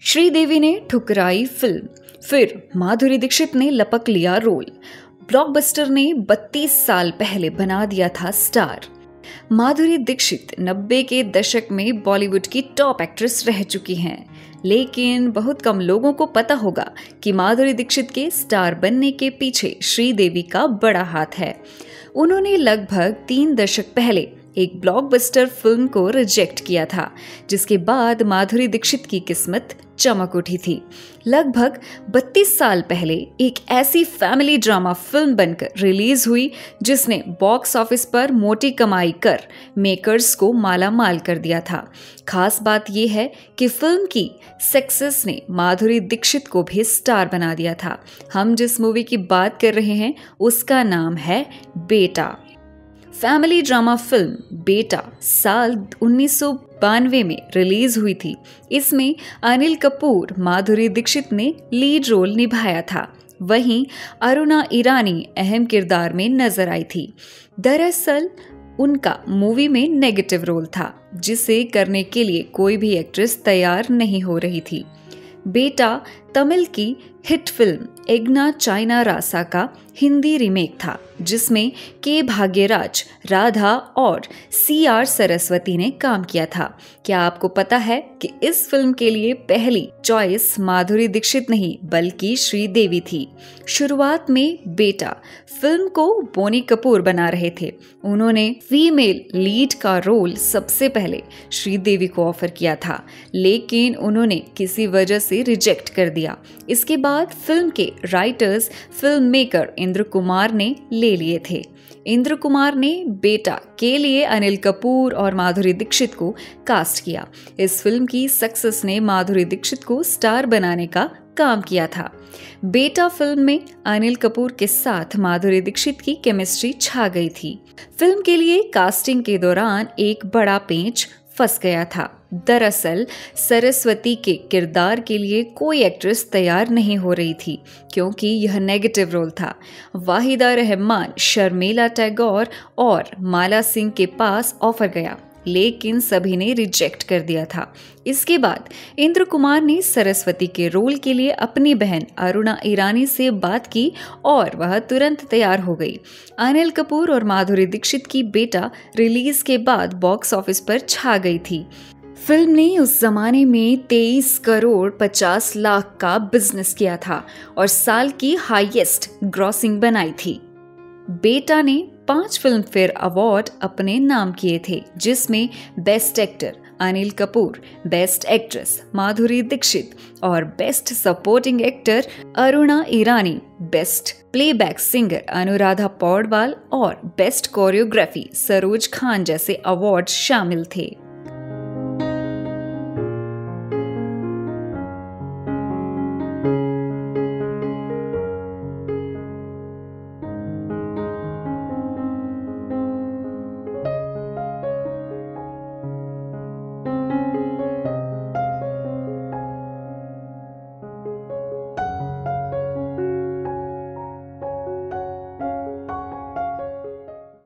श्रीदेवी ने ठुकराई फिल्म, फिर माधुरी दीक्षित ने लपक लिया रोल। ब्लॉकबस्टर ने 32 साल पहले बना दिया था स्टार। माधुरी दीक्षित 90 के दशक में बॉलीवुड की टॉप एक्ट्रेस रह चुकी हैं, लेकिन बहुत कम लोगों को पता होगा कि माधुरी दीक्षित के स्टार बनने के पीछे श्रीदेवी का बड़ा हाथ है। उन्होंने लगभग 3 दशक पहले एक ब्लॉकबस्टर फिल्म को रिजेक्ट किया था, जिसके बाद माधुरी दीक्षित की किस्मत चमक उठी थी। लगभग 32 साल पहले एक ऐसी फैमिली ड्रामा फिल्म बनकर रिलीज हुई जिसने बॉक्स ऑफिस पर मोटी कमाई कर मेकर्स को माला माल कर दिया था। खास बात यह है कि फिल्म की सक्सेस ने माधुरी दीक्षित को भी स्टार बना दिया था। हम जिस मूवी की बात कर रहे हैं उसका नाम है बेटा। फैमिली ड्रामा फिल्म बेटा साल 1992 में रिलीज हुई थी। इसमें अनिल कपूर, माधुरी दीक्षित ने लीड रोल निभाया था। वहीं अरुणा ईरानी अहम किरदार में नजर आई थी। दरअसल उनका मूवी में नेगेटिव रोल था, जिसे करने के लिए कोई भी एक्ट्रेस तैयार नहीं हो रही थी। बेटा तमिल की हिट फिल्म एग्ना चाइना रासा का हिंदी रीमेक था, जिसमें के भाग्यराज, राधा और CR सरस्वती ने काम किया था। क्या आपको पता है कि इस फिल्म के लिए पहली चॉइस माधुरी दीक्षित नहीं बल्कि श्रीदेवी थी। शुरुआत में बेटा फिल्म को बोनी कपूर बना रहे थे। उन्होंने फीमेल लीड का रोल सबसे पहले श्रीदेवी को ऑफर किया था, लेकिन उन्होंने किसी वजह से रिजेक्ट कर दिया। इसके बाद फिल्म के writers film maker Indra Kumar ने ले लिए थे। इंद्र कुमार ने बेटा के लिए अनिल कपूर और माधुरी दीक्षित को कास्ट किया। इस फिल्म की सक्सेस ने माधुरी दीक्षित को स्टार बनाने का काम किया था। बेटा फिल्म में अनिल कपूर के साथ माधुरी दीक्षित की केमिस्ट्री छा गई थी। फिल्म के लिए कास्टिंग के दौरान एक बड़ा पेंच फंस गया था। दरअसल सरस्वती के किरदार के लिए कोई एक्ट्रेस तैयार नहीं हो रही थी, क्योंकि यह नेगेटिव रोल था। वाहिदा रहमान, शर्मिला टैगोर और माला सिंह के पास ऑफर गया, लेकिन सभी ने रिजेक्ट कर दिया था। इसके बाद इंद्र कुमार ने सरस्वती के रोल के लिए अपनी बहन अरुणा ईरानी से बात की और वह तुरंत तैयार हो गई। अनिल कपूर और माधुरी दीक्षित की बेटा रिलीज के बाद बॉक्स ऑफिस पर छा गई थी। फिल्म ने उस जमाने में 23 करोड़ 50 लाख का बिजनेस किया था और साल की हाईएस्ट ग्रॉसिंग बनाई थी। बेटा ने 5 फिल्म फेयर अवार्ड अपने नाम किए थे, जिसमें best actor Anil Kapoor, best actress Madhuri Dixit और best supporting actor Aruna Irani, best playback singer Anuradha Paudwal और बेस्ट कोरियोग्राफी सरोज खान जैसे अवार्ड शामिल थे।